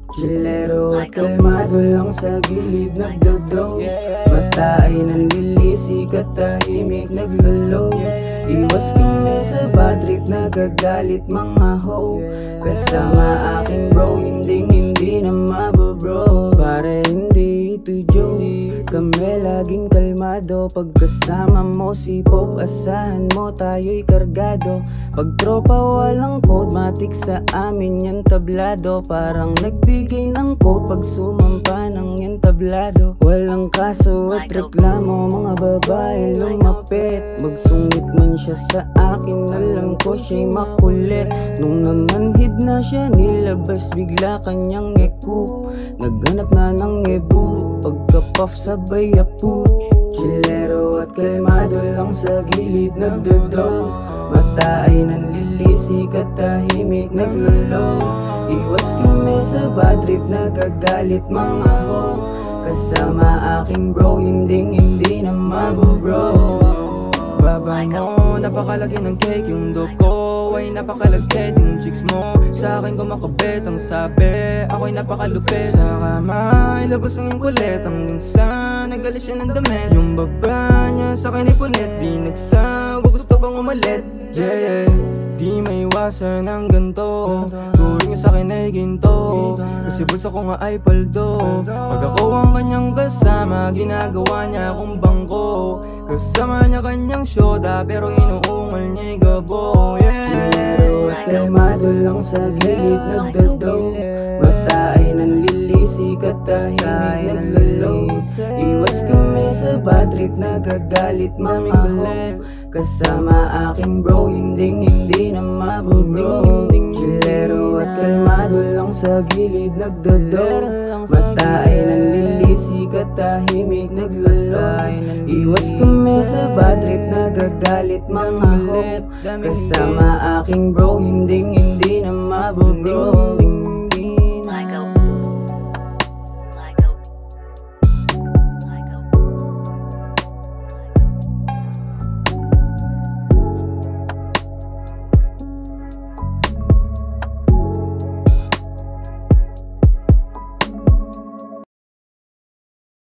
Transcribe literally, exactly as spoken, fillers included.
Chillero at kalmado lang sa gilid nagdodo. Mata ay nanlilisi, katahimik naglolo. Iwas kami sa bad trip, nagagalit mga ho. Kasama aking bro, hindi hindi na mabobro. Pare hindi ito joke, kami laging kalmado. Pagkasama mo si Pop, asahan mo tayo'y kargado. Pag tropa walang code, matik sa amin yan tablado. Parang nagbigay ng code pag sumampa ng entablado. Walang kaso at reklamo, mga babae lumapit. Magsungit man siya sa akin, alam ko siya'y makulit. Nung namanhid na siya, nilabas bigla kanyang eku. Naghanap na ng ebu, pagka-puff sabay aput. Chillero at kalmado lang sa gilid nagdodo. Mata ay nanlilisi, katahimik naglolo. Iwas kami sa bad trip, nagagalit mga ho. Kasama aking bro, hindi hindi na mabobro. Baba mo, napakalaki ng cake. Yung dog ko ay napakalagkit. Yung chicks mo, sa akin kumakabit. Ang sabi, ako'y napakalupit. Sa kama, ilabas ang yung kulit. Ang minsan, nagalis siya ng damit. Yung baba niya sa akin ay punit. Di nagsawa, gusto bang umalit. Yeah, yeah, di may iwasan ng ganto. Turing sa akin ay ginto, kasi bulsa ko nga ay paldo. Pag ako ang kanyang kasama, ginagawa niya akong bangko. Kasama niya kanyang syota, pero inuungal niya'y gabo. Yeah, chillero at kalmado lang sa gilid nagdodo. Mata ay nanlilisi, katahimik naglolo. Iwas kami sa bad trip, nagagalit mga ho. Kasama aking bro, hindi hindi na mabobro. Chillero at kalmado lang sa gilid nagdodo. Mata ay nanlilisi, katahimik naglolo. Iwas kami sa bad trip, nagagalit mga ho. Kasama aking bro, hindi hindi na mabobro.